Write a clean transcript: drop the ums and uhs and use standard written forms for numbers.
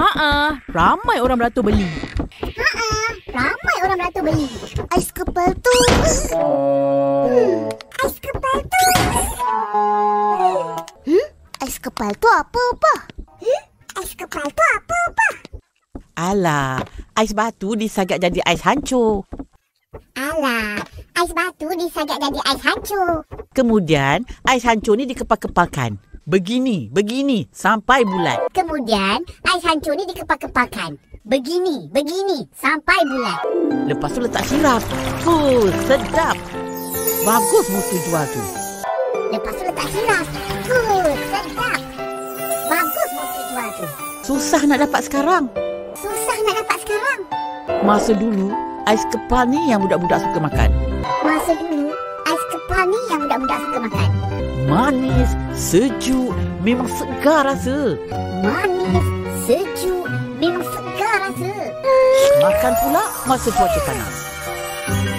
Ramai orang beratur beli. Ramai orang beratur beli. Ais kepal tu. Ais kepal tu. Ais kepal tu apa? Ais kepal tu apa? Alah, ais batu disagak jadi ais hancur. Alah, ais batu disagak jadi ais hancur. Kemudian, ais hancur ni dikepal-kepalkan. Begini, sampai bulat. Kemudian, ais hancur ni dikepal-kepalkan. Begini, sampai bulat. Lepas tu letak sirap. Sedap. Bagus mutu jual tu. Lepas tu letak sirap. Sedap. Bagus mutu jual tu. Susah nak dapat sekarang. Masa dulu, ais kepal ni yang budak-budak suka makan. Manis, sejuk, memang segar rasa. Makan pula masa cuaca panas.